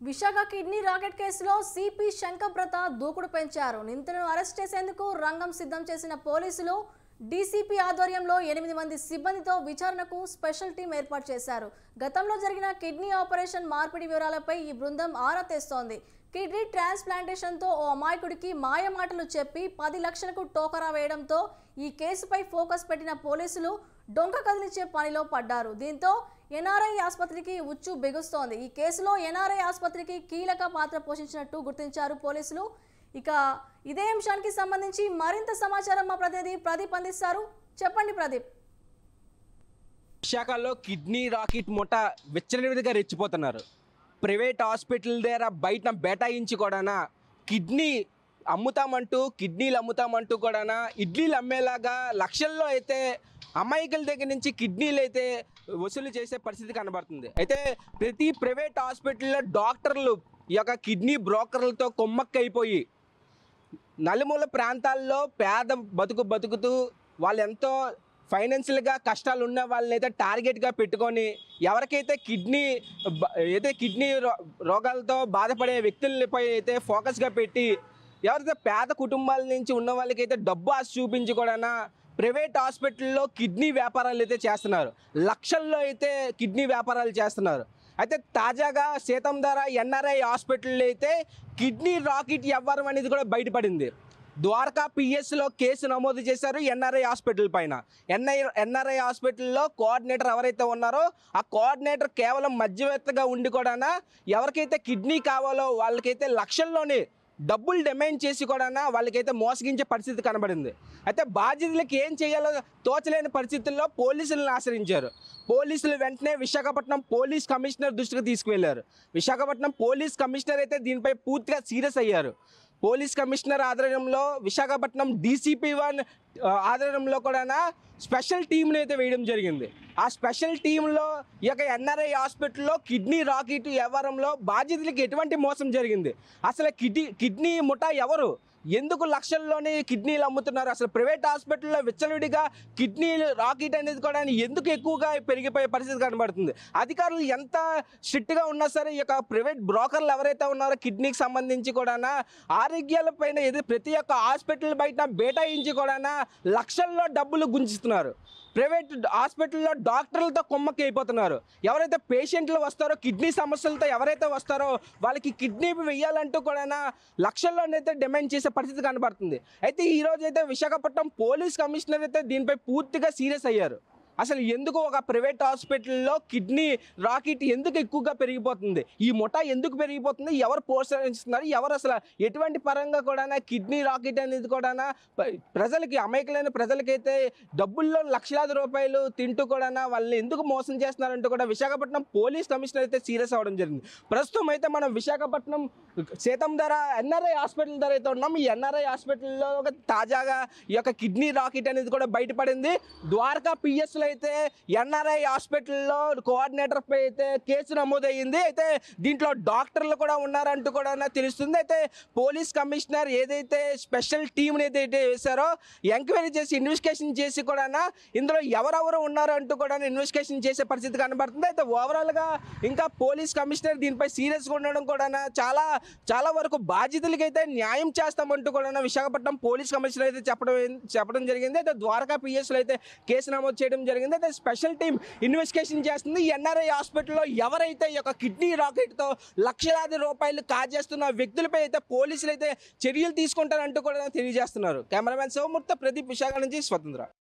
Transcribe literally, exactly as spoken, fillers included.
Visakha kidney racket కేసులో CP శంకర్ప్రత దూకుడు పెంచారు. నిందితులను అరెస్ట్ చేసేందుకు రంగం సిద్ధం చేసిన పోలీసులు డీసీపీ ఆధ్వర్యంలో ఎనిమిది మంది సిబ్బందితో విచారణకు స్పెషల్ టీం ఏర్పాటు చేశారు. గతంలో జరిగిన కిడ్నీ ఆపరేషన్ మార్పిడి వివరాలపై ఈ బృందం ఆరా తీస్తోంది. కిడ్నీ ట్రాన్స్ప్లాంటేషన్తో ఓ అమాయకుడికి మాయ మాటలు చెప్పి పది లక్షలకు టోకరా వేయడంతో ఈ కేసుపై ఫోకస్ పెట్టిన పోలీసులు డొంక కదిలించే పనిలో పడ్డారు. దీంతో ఎన్ఆర్ఐ ఆసుపత్రికి ఉచ్చు బిగుస్తోంది. ఈ కేసులో ఎన్ఆర్ఐ ఆసుపత్రికి కీలక పాత్ర పోషించినట్టు గుర్తించారు పోలీసులు. ఇక ఇదే అంశానికి సంబంధించి మరింత సమాచారం మా ప్రతినిధి ప్రదీప్ అందిస్తారు. చెప్పండి ప్రదీప్. విశాఖలో కిడ్నీ రాకెట్ ముఠ విచ్చలవిడిగా రెచ్చిపోతున్నారు. ప్రైవేట్ హాస్పిటల్ దగ్గర బయట బేటాయించి కూడా కిడ్నీ అమ్ముతామంటూ కిడ్నీలు అమ్ముతామంటూ కూడా ఇడ్లీలు అమ్మేలాగా లక్షల్లో అయితే అమాయకుల దగ్గర నుంచి కిడ్నీలు అయితే వసూలు చేసే పరిస్థితి కనబడుతుంది. అయితే ప్రతి ప్రైవేట్ హాస్పిటల్లో డాక్టర్లు ఈ యొక్క కిడ్నీ బ్రోకర్లతో కొమ్మక్కైపోయి నలుమూల ప్రాంతాల్లో పేద బతుకు బతుకుతూ వాళ్ళు ఎంతో ఫైనాన్షియల్గా కష్టాలు ఉన్న వాళ్ళని అయితే టార్గెట్గా పెట్టుకొని ఎవరికైతే కిడ్నీ అయితే కిడ్నీ రోగాలతో బాధపడే వ్యక్తులపై అయితే ఫోకస్గా పెట్టి ఎవరైతే పేద కుటుంబాల నుంచి ఉన్న వాళ్ళకైతే డబ్బు ఆశ చూపించి కూడా ప్రైవేట్ హాస్పిటల్లో కిడ్నీ వ్యాపారాలు అయితే చేస్తున్నారు. లక్షల్లో అయితే కిడ్నీ వ్యాపారాలు చేస్తున్నారు. అయితే తాజాగా సీతంధార ఎన్ఆర్ఐ హాస్పిటల్లో అయితే కిడ్నీ రాకెట్ వ్యవహారం అనేది కూడా బయటపడింది. ద్వారకా పిఎస్లో కేసు నమోదు చేశారు ఎన్ఆర్ఐ హాస్పిటల్ పైన. ఎన్ఐ ఎన్ఆర్ఐ హాస్పిటల్లో కోఆర్డినేటర్ ఎవరైతే ఉన్నారో ఆ కోఆర్డినేటర్ కేవలం మధ్యవర్తిగా ఉండి కూడా ఎవరికైతే కిడ్నీ కావాలో వాళ్ళకైతే లక్షల్లోనే డబ్బులు డిమాండ్ చేసి కూడా వాళ్ళకైతే మోసగించే పరిస్థితి కనబడింది. అయితే బాధ్యతలకు ఏం చేయాలో తోచలేని పరిస్థితుల్లో పోలీసులను ఆశ్రయించారు. పోలీసులు వెంటనే విశాఖపట్నం పోలీస్ కమిషనర్ దృష్టికి తీసుకువెళ్లారు. విశాఖపట్నం పోలీస్ కమిషనర్ అయితే దీనిపై పూర్తిగా సీరియస్ అయ్యారు. పోలీస్ కమిషనర్ ఆధ్వర్యంలో విశాఖపట్నం డీసీపీ వన్ ఆధ్వర్యంలో కూడా స్పెషల్ టీంని అయితే వేయడం జరిగింది. ఆ స్పెషల్ టీంలో ఈ యొక్క ఎన్ఆర్ఐ హాస్పిటల్లో కిడ్నీ రాకెట్ వ్యవహారంలో బాధ్యతలకు ఎటువంటి మోసం జరిగింది, అసలు కిడ్నీ కిడ్నీ ముఠా ఎవరు, ఎందుకు లక్షల్లోనే కిడ్నీలు అమ్ముతున్నారు, అసలు ప్రైవేట్ హాస్పిటల్లో విచ్చలవిడిగా కిడ్నీలు రాకెట్ అనేది కూడా ఎందుకు ఎక్కువగా పెరిగిపోయే పరిస్థితి కనబడుతుంది. అధికారులు ఎంత స్ట్రిక్ట్గా ఉన్నా సరే ఈ యొక్క ప్రైవేట్ బ్రోకర్లు ఎవరైతే ఉన్నారో కిడ్నీకి సంబంధించి కూడా ఆరోగ్యాలపైన ఏదో ప్రతి ఒక్క హాస్పిటల్ బయట బేటాయించి కూడా లక్షల్లో డబ్బులు గుంజుతున్నారు. ప్రైవేట్ హాస్పిటల్లో డాక్టర్లతో కొమ్మకి అయిపోతున్నారు. ఎవరైతే పేషెంట్లు వస్తారో కిడ్నీ సమస్యలతో ఎవరైతే వస్తారో వాళ్ళకి కిడ్నీ వెయ్యాలంటూ కూడా లక్షల్లోనైతే డిమాండ్ చేసే పరిస్థితి కనబడుతుంది. అయితే ఈరోజు అయితే విశాఖపట్నం పోలీస్ కమిషనర్ అయితే దీనిపై పూర్తిగా సీరియస్ అయ్యారు. అసలు ఎందుకు ఒక ప్రైవేట్ హాస్పిటల్లో కిడ్నీ రాకెట్ ఎందుకు ఎక్కువగా పెరిగిపోతుంది, ఈ ముఠా ఎందుకు పెరిగిపోతుంది, ఎవరు ప్రోత్సహిస్తున్నారు, ఎవరు అసలు ఎటువంటి పరంగా కూడా కిడ్నీ రాకెట్ అనేది కూడా ప్రజలకి అమాయకులైన ప్రజలకైతే డబ్బుల్లో లక్షలాది రూపాయలు తింటూ కూడా వాళ్ళని ఎందుకు మోసం చేస్తున్నారంటూ కూడా విశాఖపట్నం పోలీస్ కమిషనర్ అయితే సీరియస్ అవ్వడం జరిగింది. ప్రస్తుతం అయితే మనం విశాఖపట్నం సీతంధార ఎన్ఆర్ఐ హాస్పిటల్ ధర అయితే ఉన్నాం. ఈ ఎన్ఆర్ఐ హాస్పిటల్లో తాజాగా ఈ యొక్క కిడ్నీ రాకెట్ అనేది కూడా బయటపడింది. ద్వారకా పిఎస్లో అయితే ఎన్ఆర్ఐ హాస్పిటల్లో కోఆర్డినేటర్ పై అయితే కేసు నమోదయ్యింది. అయితే దీంట్లో డాక్టర్లు కూడా ఉన్నారంటూ కూడా తెలుస్తుంది. అయితే పోలీస్ కమిషనర్ ఏదైతే స్పెషల్ టీంని ఏదైతే వేశారో ఎంక్వైరీ చేసి ఇన్వెస్టిగేషన్ చేసి కూడా ఇందులో ఎవరెవరు ఉన్నారంటూ కూడా ఇన్వెస్టిగేషన్ చేసే పరిస్థితి కనబడుతుంది. అయితే ఓవరాల్గా ఇంకా పోలీస్ కమిషనర్ దీనిపై సీరియస్గా ఉండడం కూడా చాలా చాలా వరకు బాధ్యతలకైతే న్యాయం చేస్తామంటూ కూడా విశాఖపట్నం పోలీస్ కమిషనర్ అయితే చెప్పడం చెప్పడం జరిగింది. అయితే ద్వారకా పిఎస్లో అయితే కేసు నమోదు చేయడం జరిగింది. అయితే స్పెషల్ టీం ఇన్వెస్టిగేషన్ చేస్తుంది. ఎన్ఆర్ఐ హాస్పిటల్లో ఎవరైతే ఈ యొక్క కిడ్నీ రాకెట్తో లక్షలాది రూపాయలు కాజేస్తున్న వ్యక్తులపై అయితే పోలీసులు అయితే చర్యలు తీసుకుంటారంటూ కూడా తెలియజేస్తున్నారు. కెమెరామెన్ శివమూర్తి, ప్రదీప్, విశాఖ నుంచి స్వతంత్ర.